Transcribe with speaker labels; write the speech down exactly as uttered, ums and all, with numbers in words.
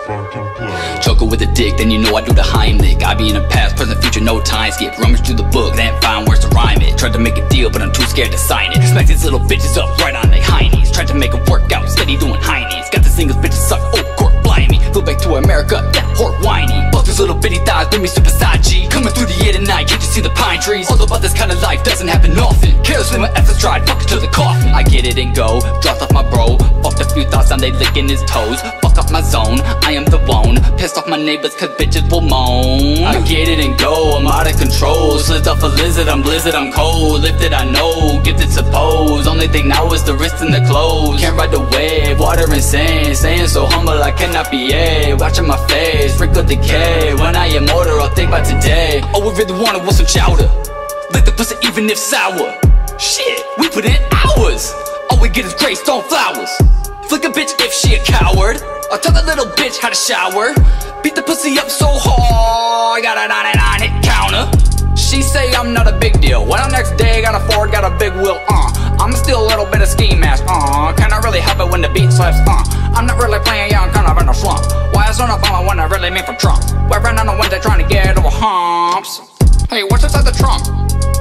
Speaker 1: fucking play.
Speaker 2: Choke her with a dick, then you know I do the heimlich. I be in the past, present, future, no time skip. Rummage through the book, then find words to rhyme it. Tried to make a deal, but I'm too scared to sign it. Smack these little bitches up right on their heinies. Tried to make a workout, steady doing heinies. Got the singles bitches suck, oh court blimey. Flew back to America, yeah, whore whiny. Fuck these little bitty thighs, bring me super side G. Coming through the air tonight, can't you see the pine trees? All about this kind of life doesn't happen often. Careless with my efforts tried, fuck it to the coffin. I get it and go, dropped off my bro. Fucked a few thoughts on they licking his toes. Fuck up my zone, I am the one. Pissed off my neighbors cause bitches will moan. I get it and go, I'm out of control. Slizzed off a lizard, I'm blizzard, I'm cold. Lifted I know, gifted suppose. Only thing now is the wrist and the clothes. Can't ride the wave, water and sand. Staying so humble I cannot be a. Watching my face, sprinkle decay. When I am older I'll think about today. All we really wanted was some chowder. Lick the pussy even if sour. Shit, we put in hours. All we get is gray stone flowers. Flick a bitch if she a coward. I'll tell that little bitch how to shower. Beat the pussy up so hard, got a ninety-nine hit counter. She say I'm not a big deal. Well, the next day got a Ford, got a big wheel, uh I'm still a little bit of ski mask, uh Can I really help it when the beat slaps, uh I'm not really playing young, kind of in a slump. Why is on a bummer when I really mean for Trump? We're running on the Wednesday trying to get over humps. Hey, what's inside the trunk?